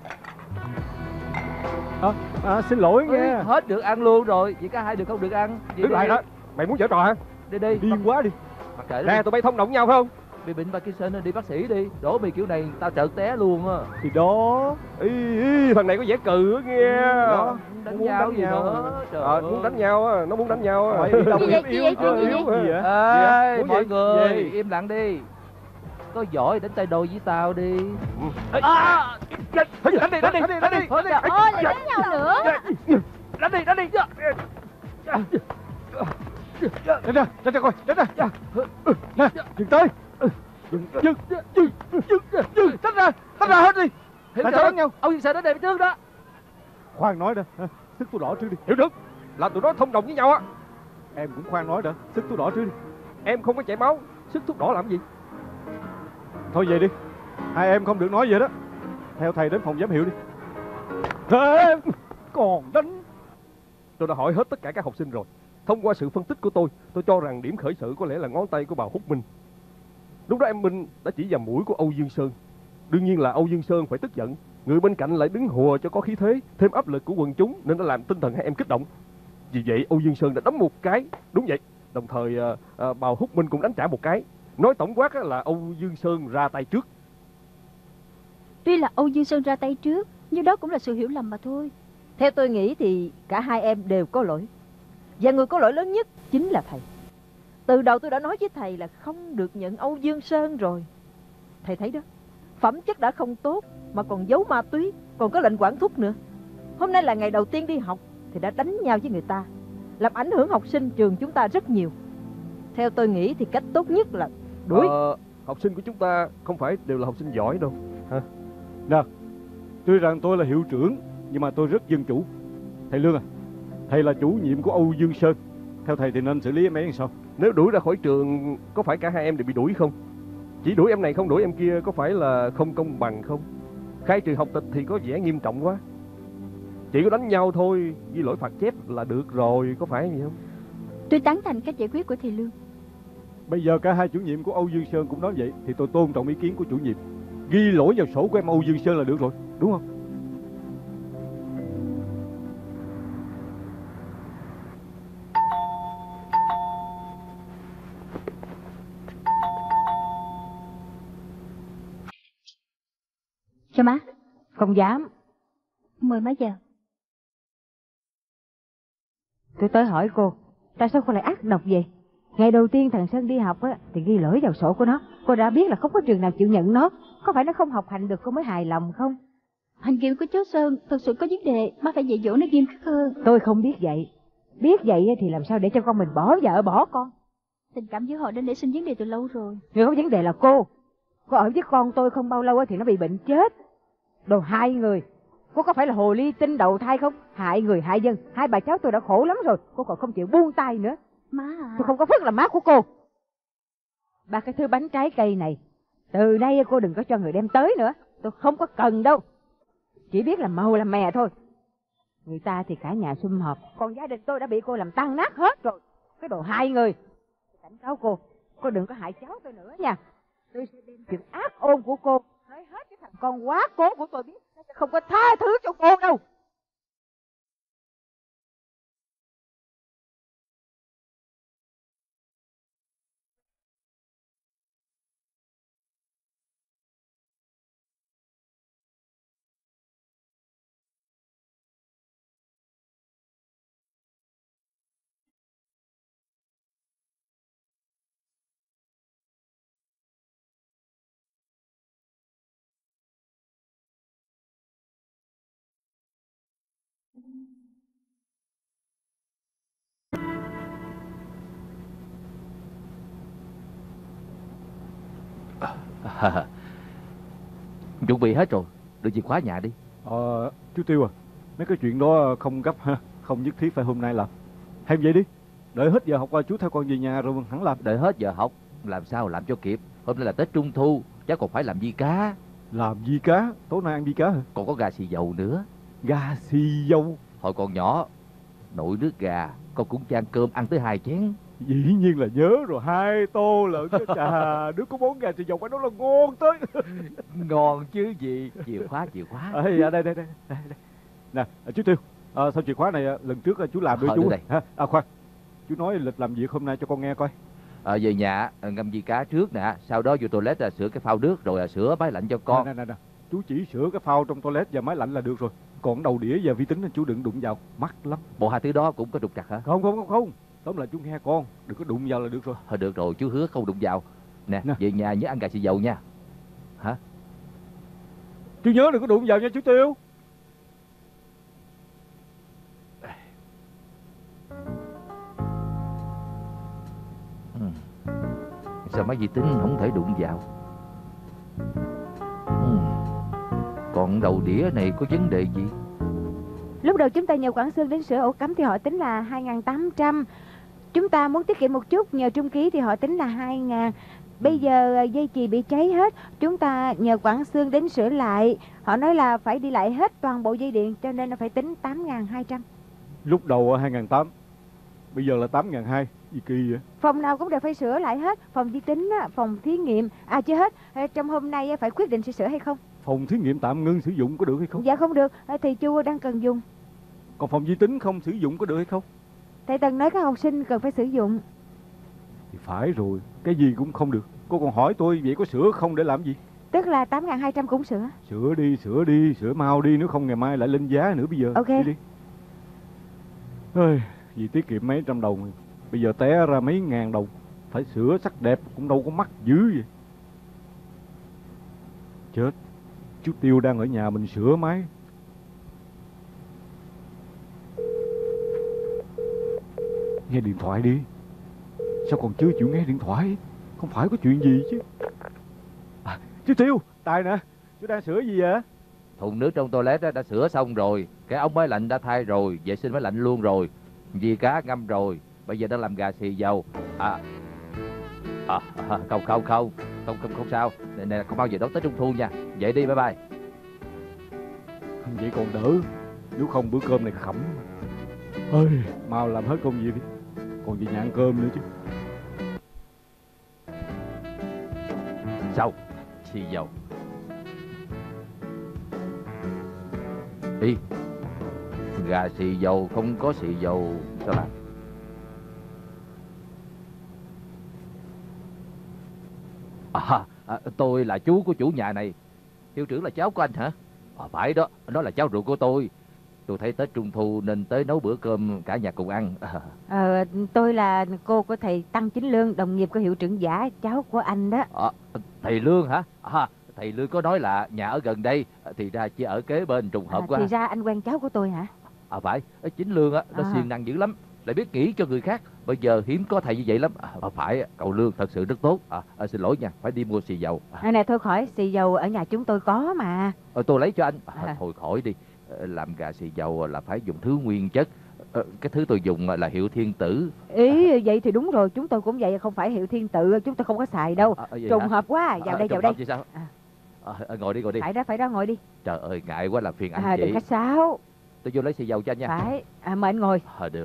Xin lỗi nghe. Hết được ăn luôn rồi. Vậy cả hai được không được ăn. Đứng lại đó. Mày muốn giở trò hả? Đi. Điên quá đi. Mặc kệ Nè, tụi bay thông đồng nhau phải không? Bị bệnh Parkinson đi bác sĩ đi. Đổ mì kiểu này tao trợt té luôn á. Thì đó. Thằng này có vẻ cừ á nghe. Đó. Đánh nhau gì nữa. Muốn đánh nhau á, nó muốn đánh nhau á. Gì vậy? Ê, mọi người im lặng đi. có giỏi đánh tay đôi với tao đi. Đánh đi. Ôi, lại đánh nhau nữa. Đánh đi. Đánh ra coi, đánh ra. Nè, dừng tới. Dừng, tách ra hết đi. Tại sao đánh nhau? Ông sao đến đây trước đó? Khoan nói đã, sức tôi đỏ trước đi. Hiểu được, là tụi nó thông đồng với nhau á. Em cũng khoan nói đã, sức tôi đỏ trước đi. Em không có chảy máu, sức thuốc đỏ làm gì? Thôi về đi, hai em không được nói vậy đó. Theo thầy đến phòng giám hiệu đi. Em còn đánh. Tôi đã hỏi hết tất cả các học sinh rồi. Thông qua sự phân tích của tôi cho rằng điểm khởi sự có lẽ là ngón tay của bà Húc Minh. Lúc đó em Minh đã chỉ vào mũi của Âu Dương Sơn. Đương nhiên là Âu Dương Sơn phải tức giận. Người bên cạnh lại đứng hùa cho có khí thế, thêm áp lực của quần chúng nên đã làm tinh thần hai em kích động. Vì vậy Âu Dương Sơn đã đấm một cái. Đúng vậy. Đồng thời bà Húc Minh cũng đánh trả một cái. Nói tổng quát là Âu Dương Sơn ra tay trước. Tuy là Âu Dương Sơn ra tay trước, nhưng đó cũng là sự hiểu lầm mà thôi. Theo tôi nghĩ thì cả hai em đều có lỗi. Và người có lỗi lớn nhất chính là thầy. Từ đầu tôi đã nói với thầy là không được nhận Âu Dương Sơn rồi. Thầy thấy đó, phẩm chất đã không tốt mà còn giấu ma túy, còn có lệnh quản thúc nữa. Hôm nay là ngày đầu tiên đi học thì đã đánh nhau với người ta, làm ảnh hưởng học sinh trường chúng ta rất nhiều. Theo tôi nghĩ thì cách tốt nhất là đuổi. Học sinh của chúng ta không phải đều là học sinh giỏi đâu hả? Nè, tuy rằng tôi là hiệu trưởng nhưng mà tôi rất dân chủ. Thầy Lương à, thầy là chủ nhiệm của Âu Dương Sơn. Theo thầy thì nên xử lý em ấy làm sao? Nếu đuổi ra khỏi trường, có phải cả hai em đều bị đuổi không? Chỉ đuổi em này không đuổi em kia có phải là không công bằng không? Khai trừ học tịch thì có vẻ nghiêm trọng quá. Chỉ có đánh nhau thôi, ghi lỗi phạt chép là được rồi, có phải gì không? Tôi tán thành cách giải quyết của thầy Lương. Bây giờ cả hai chủ nhiệm của Âu Dương Sơn cũng nói vậy thì tôi tôn trọng ý kiến của chủ nhiệm. Ghi lỗi vào sổ của em Âu Dương Sơn là được rồi, đúng không? Cho má. Không dám. Mời má giờ. Tôi tới hỏi cô, tại sao cô lại ác độc vậy? Ngày đầu tiên thằng Sơn đi học á, thì ghi lỗi vào sổ của nó. Cô đã biết là không có trường nào chịu nhận nó. Có phải nó không học hành được cô mới hài lòng không? Hành kiểm của cháu Sơn thật sự có vấn đề, má phải dạy dỗ nó nghiêm khắc hơn. Tôi không biết vậy. Biết vậy thì làm sao để cho con mình bỏ vợ bỏ con? Tình cảm giữa họ đã nảy sinh vấn đề từ lâu rồi. Người có vấn đề là cô. Cô ở với con tôi không bao lâu thì nó bị bệnh chết. Đồ hai người. Cô có phải là hồ ly tinh đầu thai không? Hại người hại dân. Hai bà cháu tôi đã khổ lắm rồi. Cô còn không chịu buông tay nữa. Má à. Tôi không có phước làm má của cô. Ba cái thứ bánh trái cây này, từ nay cô đừng có cho người đem tới nữa. Tôi không có cần đâu. Chỉ biết làm màu làm mè thôi. Người ta thì cả nhà sum họp, còn gia đình tôi đã bị cô làm tan nát hết rồi. Cái đồ hai người. Cảnh cáo cô đừng có hại cháu tôi nữa nha. Tôi sẽ đem chuyện ác ôn của cô nói hết cái thằng con quá cố của tôi biết. Nó sẽ không có tha thứ cho cô đâu. Chuẩn bị hết rồi, đưa chìa khóa nhà đi. Chú Tiêu à, mấy cái chuyện đó không gấp ha, không nhất thiết phải hôm nay làm. Hay vậy đi, đợi hết giờ học qua chú theo con về nhà rồi mình hẳn làm. Đợi hết giờ học, làm sao làm cho kịp. Hôm nay là Tết Trung Thu, cháu còn phải làm vi cá. Làm vi cá? Tối nay ăn vi cá hả? Còn có gà xì dầu nữa. Gà xì dầu? Hồi còn nhỏ, nội nước gà, con cũng chan cơm ăn tới 2 chén. Dĩ nhiên là nhớ rồi, 2 tô lận chứ. Chà, đứa có món gà xì dầu phải nói là ngon tới. Ngon chứ gì. Chìa khóa. Đây. Nè, chú Tiêu, sao chìa khóa này lần trước chú làm đưa chú đây. Khoan, chú nói lịch làm việc hôm nay cho con nghe coi. Về nhà ngâm vi cá trước nè, sau đó vô toilet sửa cái phao nước rồi sửa máy lạnh cho con. Nè, chú chỉ sửa cái phao trong toilet và máy lạnh là được rồi. Còn đầu đĩa và vi tính chú đừng đụng vào, mắc lắm. Bộ hai thứ đó cũng có trục trặc hả? Không. Tóm lại chú nghe con, đừng có đụng vào là được rồi. Thôi được rồi, chú hứa không đụng vào. Nè, về nhà nhớ ăn gà xì dầu nha. Hả? Chú nhớ đừng có đụng vào nha chú Tiêu. Sao máy vi tính không thể đụng vào? Còn đầu đĩa này có vấn đề gì? Lúc đầu chúng ta nhờ Quảng Sương đến sửa ổ cắm thì họ tính là 2.800. Chúng ta muốn tiết kiệm một chút, nhờ Trung Ký thì họ tính là 2.000. Bây giờ dây chì bị cháy hết, chúng ta nhờ Quảng Sương đến sửa lại. Họ nói là phải đi lại hết toàn bộ dây điện, cho nên là phải tính 8.200. Lúc đầu 2.800, bây giờ là 8.200. Gì kỳ vậy? Phòng nào cũng đều phải sửa lại hết. Phòng vi tính, phòng thí nghiệm. À chưa hết, trong hôm nay phải quyết định sẽ sửa hay không. Phòng thí nghiệm tạm ngưng sử dụng có được hay không? Dạ không được, thầy Chu đang cần dùng. Còn phòng vi tính không sử dụng có được hay không? Thầy Tần nói các học sinh cần phải sử dụng. Thì phải rồi, cái gì cũng không được. Cô còn hỏi tôi vậy có sửa không để làm gì? Tức là 8.200 cũng sửa. Sửa đi, sửa mau đi, nếu không ngày mai lại lên giá nữa bây giờ. Ok. Đi. Ơi, vì tiết kiệm mấy trăm đồng, bây giờ té ra mấy ngàn đồng. Phải sửa sắc đẹp cũng đâu có mắc dữ vậy. Chết, chú Tiêu đang ở nhà mình sửa máy. Nghe điện thoại đi. Sao còn chưa chịu nghe điện thoại? Không phải có chuyện gì chứ. Chú Tiêu, Tài nè. Chú đang sửa gì vậy? Thùng nước trong toilet đã sửa xong rồi. Cái ống máy lạnh đã thay rồi. Vệ sinh máy lạnh luôn rồi. Vì cá ngâm rồi. Bây giờ đang làm gà xì dầu. Không sao. Nè, không bao giờ đón tới Trung Thu nha. Vậy đi, bye bye. Vậy còn đỡ. Nếu không bữa cơm này khẩm. Ơi, mau làm hết công việc đi. Còn về nhà ăn cơm nữa chứ. Sao? Xì dầu. Đi. Gà xì dầu không có xì dầu sao làm? Tôi là chú của chủ nhà này. Hiệu trưởng là cháu của anh hả? Phải đó, nó là cháu ruột của tôi. Tôi thấy Tết Trung Thu nên tới nấu bữa cơm cả nhà cùng ăn. Tôi là cô của thầy Tăng Chính Lương, đồng nghiệp của hiệu trưởng Giả, cháu của anh đó. Thầy Lương hả? Thầy Lương có nói là nhà ở gần đây, thì ra chỉ ở kế bên, trùng hợp quá. Thì ra anh quen cháu của tôi hả? Phải, Chính Lương á, nó siêng năng dữ lắm, lại biết nghĩ cho người khác. Bây giờ hiếm có thầy như vậy lắm. Phải, cậu Lương thật sự rất tốt. Xin lỗi nha, phải đi mua xì dầu. Nè thôi khỏi, xì dầu ở nhà chúng tôi có mà. Tôi lấy cho anh. Thôi khỏi đi. Làm gà xì dầu là phải dùng thứ nguyên chất. Cái thứ tôi dùng là hiệu Thiên Tử. Ý vậy thì đúng rồi, chúng tôi cũng vậy, không phải hiệu Thiên Tự, chúng tôi không có xài đâu. Trùng hợp quá, vào đây. Chứ sao? Ngồi đi. Phải đó, ngồi đi. Trời ơi, ngại quá, làm phiền anh chị. Đừng khách sáo. Tôi vô lấy xì dầu cho anh nha. Phải, mời anh ngồi. Được.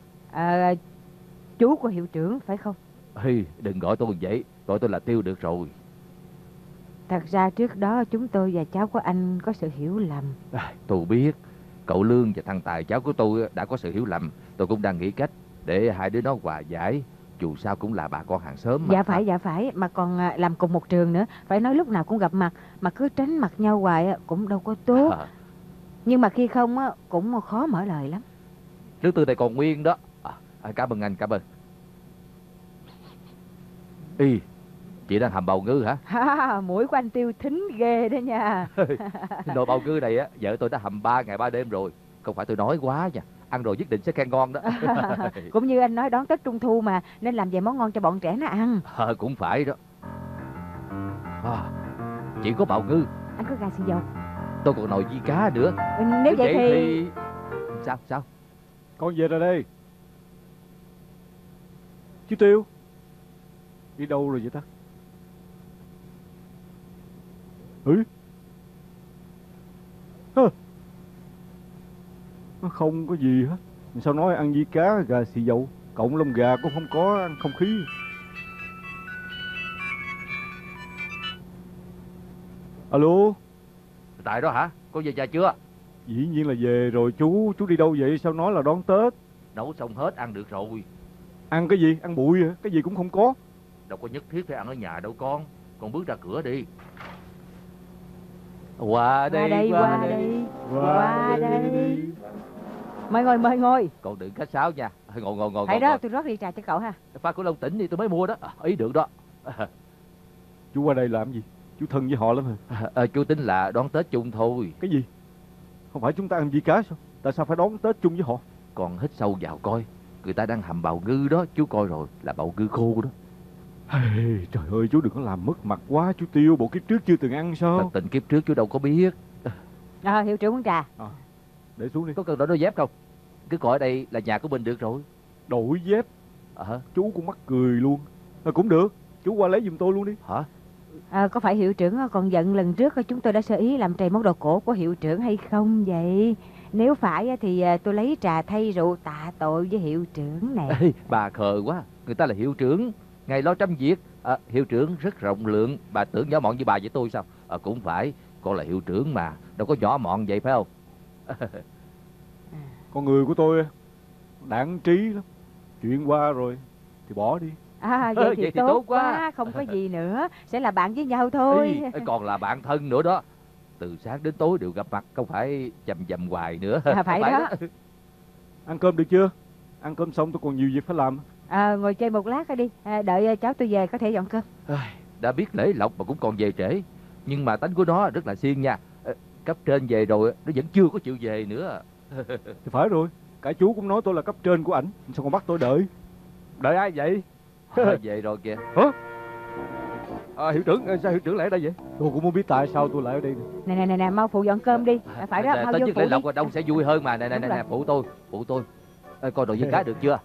Chú của hiệu trưởng phải không? Đừng gọi tôi vậy, gọi tôi là Tiêu được rồi. Thật ra trước đó chúng tôi và cháu của anh có sự hiểu lầm. Tôi biết. Cậu Lương và thằng Tài cháu của tôi đã có sự hiểu lầm. Tôi cũng đang nghĩ cách để hai đứa nó hòa giải. Dù sao cũng là bà con hàng xóm mà. Dạ phải. Mà còn làm cùng một trường nữa. Phải nói lúc nào cũng gặp mặt. Mà cứ tránh mặt nhau hoài cũng đâu có tốt. Nhưng mà khi không cũng khó mở lời lắm. Nước tương này còn nguyên đó. Cảm ơn anh, cảm ơn. Chị đang hầm bào ngư hả? Mũi của anh Tiêu thính ghê đó nha. Nồi bào ngư này vợ tôi đã hầm 3 ngày 3 đêm rồi. Không phải tôi nói quá nha. Ăn rồi nhất định sẽ khen ngon đó. Cũng như anh nói đón Tết Trung Thu mà, nên làm vài món ngon cho bọn trẻ nó ăn. Cũng phải đó. Chỉ có bào ngư. Anh có gà xì dầu. Tôi còn nồi vi cá nữa. Nếu vậy thì... Sao? Con về rồi đây. Chú Tiêu đi đâu rồi vậy ta? Nó không có gì hết. Sao nói ăn vi cá gà xì dầu, cộng lông gà cũng không có, ăn không khí. Alo. Tại đó hả? Con về nhà chưa? Dĩ nhiên là về rồi chú. Chú đi đâu vậy? Sao nói là đón Tết? Nấu xong hết, ăn được rồi. Ăn cái gì? Ăn bụi hả? Cái gì cũng không có. Đâu có nhất thiết phải ăn ở nhà đâu con. Con bước ra cửa đi. Qua đây. Mời ngồi. Con đừng khách sáo nha. Ngồi. Hãy đó, tôi rót ly trà cho cậu ha. Pha của Long Tỉnh thì tôi mới mua đó. Ý được đó. Chú qua đây làm gì? Chú thân với họ lắm hả? Chú tính là đón Tết chung thôi. Cái gì? Không phải chúng ta ăn gì cá sao? Tại sao phải đón Tết chung với họ? Còn hít sâu vào coi. Người ta đang hầm bào ngư đó. Chú coi rồi, là bào ngư khô đó. Hey, trời ơi, chú đừng có làm mất mặt quá. Chú Tiêu, bộ kiếp trước chưa từng ăn sao? Thật tình kiếp trước chú đâu có biết. Hiệu trưởng uống trà. Để xuống đi. Có cần đổi đôi dép không? Cứ coi ở đây là nhà của mình được rồi. Đổi dép? Chú cũng mắc cười luôn. Cũng được, chú qua lấy giùm tôi luôn đi. Hả? Có phải hiệu trưởng còn giận lần trước chúng tôi đã sơ ý làm trầy món đồ cổ của hiệu trưởng hay không vậy? Nếu phải thì tôi lấy trà thay rượu tạ tội với hiệu trưởng nè. Ê, bà khờ quá. Người ta là hiệu trưởng, ngày lo trăm việc. Hiệu trưởng rất rộng lượng. Bà tưởng nhỏ mọn như bà với tôi sao? Cũng phải, con là hiệu trưởng mà, đâu có nhỏ mọn vậy phải không? Con người của tôi đảng trí lắm. Chuyện qua rồi thì bỏ đi. Vậy thì tốt quá. Không có gì nữa, sẽ là bạn với nhau thôi. Còn là bạn thân nữa đó. Từ sáng đến tối đều gặp mặt, không phải chầm hoài nữa. Phải đó. Ăn cơm được chưa? Ăn cơm xong tôi còn nhiều việc phải làm. Ngồi chơi một lát đi, đợi cháu tôi về có thể dọn cơm. Đã biết lễ lộc mà cũng còn về trễ. Nhưng mà tánh của nó rất là siêng nha. Cấp trên về rồi nó vẫn chưa có chịu về nữa. Thì phải rồi, cả chú cũng nói tôi là cấp trên của ảnh, sao còn bắt tôi đợi? Đợi ai vậy? Về rồi kìa. Hả? Hiệu trưởng, sao hiệu trưởng lại ở đây vậy? Tôi cũng muốn biết tại sao tôi lại ở đây. Nè, mau phụ dọn cơm đi. Phải đó, mau vô phụ lễ lộc đi. rồi đông sẽ vui hơn mà. Nè, phụ tôi. Coi đồ với cá được chưa?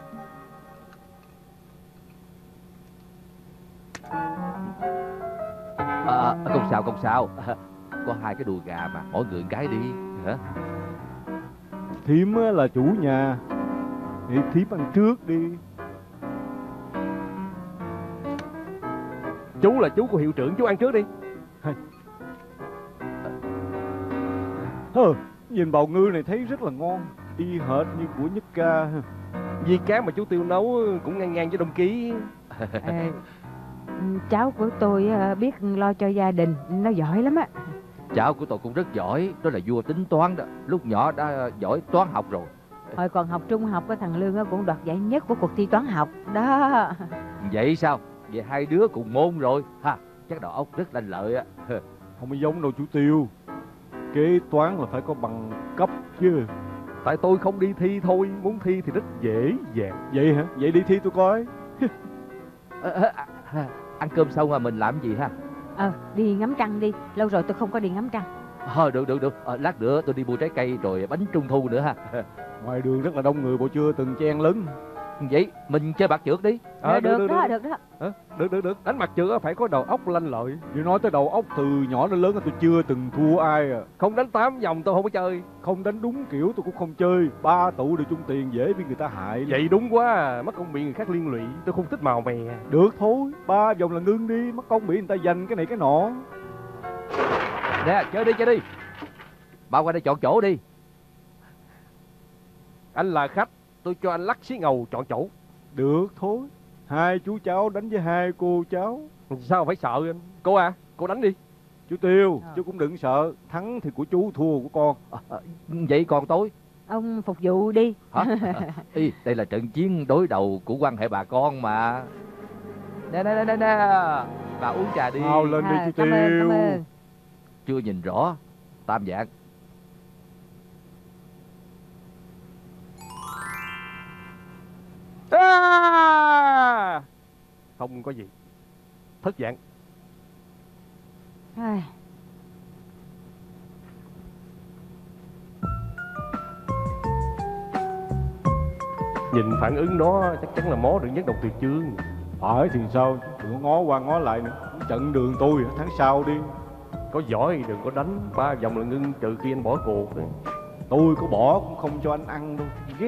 Không sao. Có 2 cái đùi gà mà, mỗi người một cái đi. Hả? Thím là chủ nhà, thì thím ăn trước đi. Chú là chú của hiệu trưởng, chú ăn trước đi. Nhìn bào ngư này thấy rất là ngon, y hệt như của Nhất Ca. Vì cá mà chú Tiêu nấu cũng ngang với Đông Ký. Cháu của tôi biết lo cho gia đình, nó giỏi lắm á. Cháu của tôi cũng rất giỏi, đó là vua tính toán đó. Lúc nhỏ đã giỏi toán học rồi. Hồi còn học trung học, thằng Lương cũng đoạt giải nhất của cuộc thi toán học đó. Vậy sao? Vậy 2 đứa cùng môn rồi ha. Chắc đầu óc rất lanh lợi á. Không có giống đâu chú Tiêu. Kế toán là phải có bằng cấp chứ. Tại tôi không đi thi thôi, muốn thi thì rất dễ dàng. Vậy hả? Vậy đi thi tôi coi. Ăn cơm xong mà mình làm gì ha? Đi ngắm trăng đi, lâu rồi tôi không có đi ngắm trăng. Được. Lát nữa tôi đi mua trái cây rồi bánh trung thu nữa ha. Ngoài đường rất là đông người, bộ chưa từng chen lấn. Vậy mình chơi bạc trượt đi. Được đó. Được. Đánh mặt trượt phải có đầu óc lanh lợi. Vì nói tới đầu óc, từ nhỏ đến lớn tôi chưa từng thua ai à. Không đánh 8 vòng tôi không có chơi. Không đánh đúng kiểu tôi cũng không chơi. 3 tụ đều chung tiền dễ bị người ta hại. Vậy đúng quá, mất công bị người khác liên lụy. Tôi không thích màu mè. Được thôi, 3 vòng là ngưng đi, mất công bị người ta giành cái này cái nọ. Nè, chơi đi. Bao qua đây chọn chỗ đi. Anh là khách, tôi cho anh lắc xí ngầu chọn chỗ. Được thôi. 2 chú cháu đánh với 2 cô cháu. Sao phải sợ anh? Cô cô đánh đi. Chú Tiêu, chú cũng đừng sợ. Thắng thì của chú, thua của con. Vậy còn tôi? Ông phục vụ đi. Hả? Đây là trận chiến đối đầu của quan hệ bà con mà. Nè, bà uống trà đi. Mau lên đi chú Tiêu. Cảm ơn. Chưa nhìn rõ. Tam dạng. Không có gì. Thất dạng. Nhìn phản ứng đó chắc chắn là mó được nhất đồng tuyệt chương. Phải thì sao? Đừng có ngó qua ngó lại nữa. Trận đường tôi tháng sau đi. Có giỏi đừng có đánh 3 vòng là ngưng, trừ khi anh bỏ cuộc. Tôi có bỏ cũng không cho anh ăn đâu. Ghét.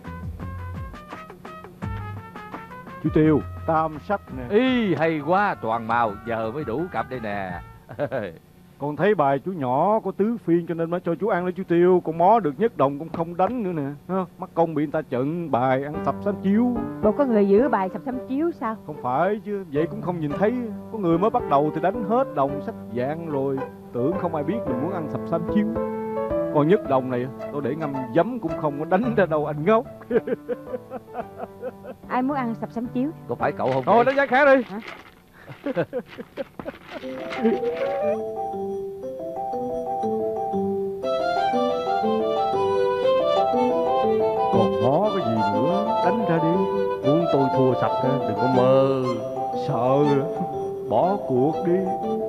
Chú Tiêu, tam sắc nè. Hay quá, toàn màu, giờ mới đủ cặp đây nè. Con thấy bài chú nhỏ có tứ phiên cho nên mới cho chú ăn đó chú Tiêu. Con mó được nhất đồng cũng không đánh nữa nè. Mắc công bị người ta trận bài ăn sập sám chiếu. Bộ có người giữ bài sập sám chiếu sao? Không phải chứ, vậy cũng không nhìn thấy. Có người mới bắt đầu thì đánh hết đồng sách dạng rồi. Tưởng không ai biết mình muốn ăn sập sám chiếu. Còn nhất đồng này tôi để ngâm giấm cũng không có đánh ra đâu anh ngốc. Ai muốn ăn sập sám chiếu? Có phải cậu không? Thôi đánh giá khá đi. Còn hó cái gì nữa, đánh ra đi. Muốn tôi thua sạch á, đừng có mơ. Sợ rồi, bỏ cuộc đi.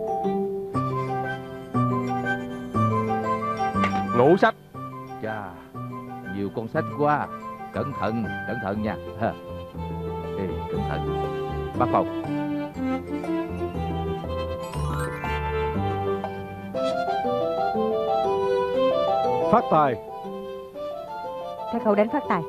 Ngủ sách. Chà, nhiều con sách quá. Cẩn thận nha. Ha. Ê, cẩn thận. Bác Phong. Phát tài. Thế cậu đánh phát tài.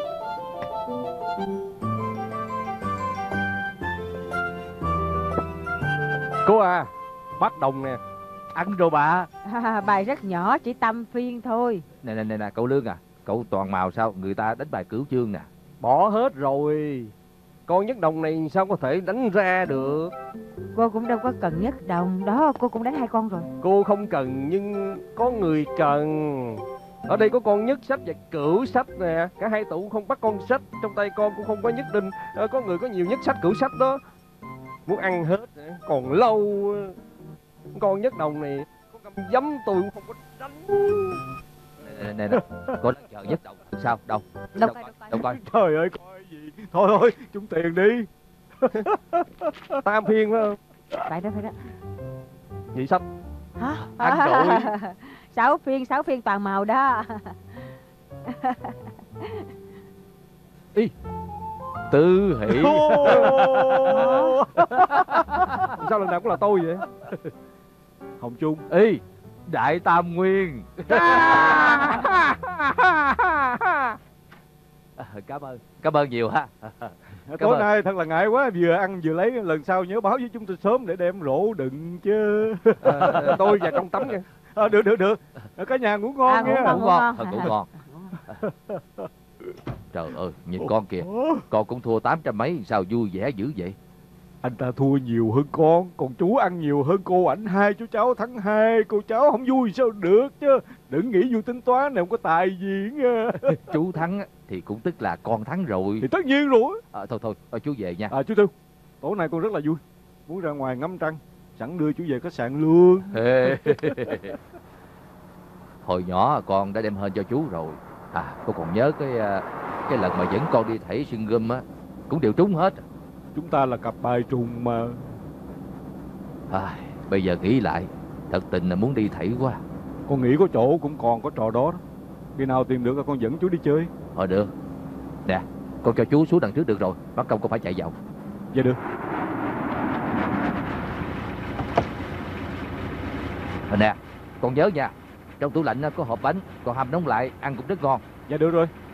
Cô à, bát đồng nè. Ăn rồi bà. Bài rất nhỏ, chỉ tâm phiên thôi. Nè, cậu Lương à. Cậu toàn màu sao? Người ta đánh bài cửu chương nè. Bỏ hết rồi. Con nhất đồng này sao có thể đánh ra được. Cô cũng đâu có cần nhất đồng. Đó, cô cũng đánh 2 con rồi. Cô không cần nhưng có người cần. Ở đây có con nhất sách và cửu sách nè. Cả hai tụ không bắt con sách. Trong tay con cũng không có nhất đinh. Có người có nhiều nhất sách cửu sách đó. Muốn ăn hết còn lâu. Con nhất đồng này có cầm giấm tôi cũng không có đánh. Nè, có đang chờ nhất đồng. Sao? Đâu coi. Trời ơi, coi gì. Thôi, chung tiền đi. Tam phiên phải không? Phải đó. Nhị sách. Hả? Ăn rồi. 6 phiên toàn màu đó. Ý, Tư Hỷ. Sao lần nào cũng là tôi vậy? Hồng Trung. Ý, Đại Tam Nguyên. Cảm ơn nhiều ha. Tối nay thật là ngại quá, vừa ăn vừa lấy. Lần sau nhớ báo với chúng tôi sớm để đem rổ đựng chứ. Tôi và trong tắm nha. Được. Cả nhà ngủ ngon nha. Ngủ ngon. Trời ơi, nhìn con kìa. Con cũng thua 800 mấy, sao vui vẻ dữ vậy? Anh ta thua nhiều hơn con, còn chú ăn nhiều hơn cô ảnh. 2 chú cháu thắng 2, cô cháu không vui sao được chứ. Đừng nghĩ vô tính toán này không có tài gì nha. Chú thắng thì cũng tức là con thắng rồi. Thì tất nhiên rồi. Thôi chú về nha. Chú Tư, tối nay con rất là vui. Muốn ra ngoài ngắm trăng, sẵn đưa chú về khách sạn luôn. Hồi nhỏ con đã đem hên cho chú rồi. Con còn nhớ cái lần mà dẫn con đi thảy sừng gum á, cũng đều trúng hết. Chúng ta là cặp bài trùng mà. Bây giờ nghĩ lại, thật tình là muốn đi thảy quá. Con nghĩ có chỗ cũng còn có trò đó. Khi nào tìm được con dẫn chú đi chơi. Được. Nè, con cho chú xuống đằng trước được rồi. Bắt công con phải chạy vào. Dạ được. Nè, con nhớ nha, trong tủ lạnh có hộp bánh, còn hầm nóng lại, ăn cũng rất ngon. Dạ được rồi.